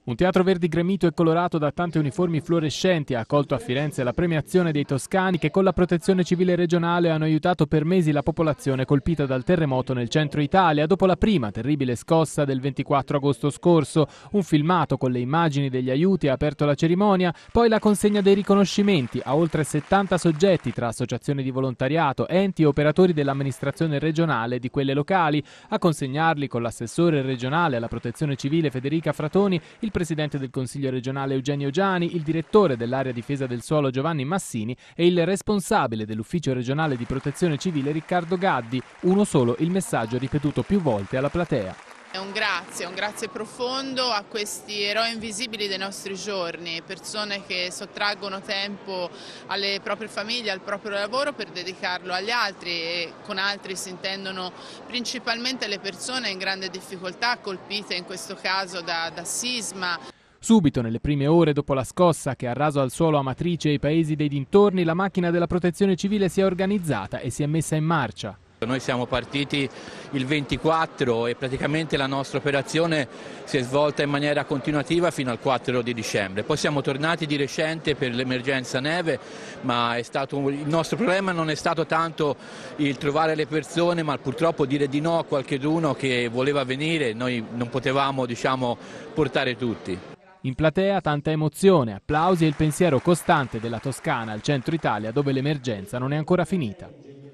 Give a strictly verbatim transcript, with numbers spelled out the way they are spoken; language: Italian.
Un teatro verde gremito e colorato da tante uniformi fluorescenti ha accolto a Firenze la premiazione dei toscani che con la protezione civile regionale hanno aiutato per mesi la popolazione colpita dal terremoto nel centro Italia dopo la prima terribile scossa del ventiquattro agosto scorso. Un filmato con le immagini degli aiuti ha aperto la cerimonia, poi la consegna dei riconoscimenti a oltre settanta soggetti tra associazioni di volontariato, enti e operatori dell'amministrazione regionale e di quelle locali. A consegnarli con l'assessore regionale alla protezione civile Federica Fratoni, il presidente del Consiglio regionale Eugenio Giani, il direttore dell'area difesa del suolo Giovanni Massini e il responsabile dell'ufficio regionale di protezione civile Riccardo Gaddi, uno solo il messaggio ripetuto più volte alla platea. È un grazie, un grazie profondo a questi eroi invisibili dei nostri giorni, persone che sottraggono tempo alle proprie famiglie, al proprio lavoro per dedicarlo agli altri, e con altri si intendono principalmente le persone in grande difficoltà, colpite in questo caso da, da sisma. Subito, nelle prime ore dopo la scossa che ha raso al suolo Amatrice e i paesi dei dintorni, la macchina della protezione civile si è organizzata e si è messa in marcia. Noi siamo partiti il ventiquattro e praticamente la nostra operazione si è svolta in maniera continuativa fino al quattro di dicembre. Poi siamo tornati di recente per l'emergenza neve, ma è stato, il nostro problema non è stato tanto il trovare le persone, ma purtroppo dire di no a qualcuno che voleva venire. Noi non potevamo, diciamo, portare tutti. In platea tanta emozione, applausi e il pensiero costante della Toscana al centro Italia dove l'emergenza non è ancora finita.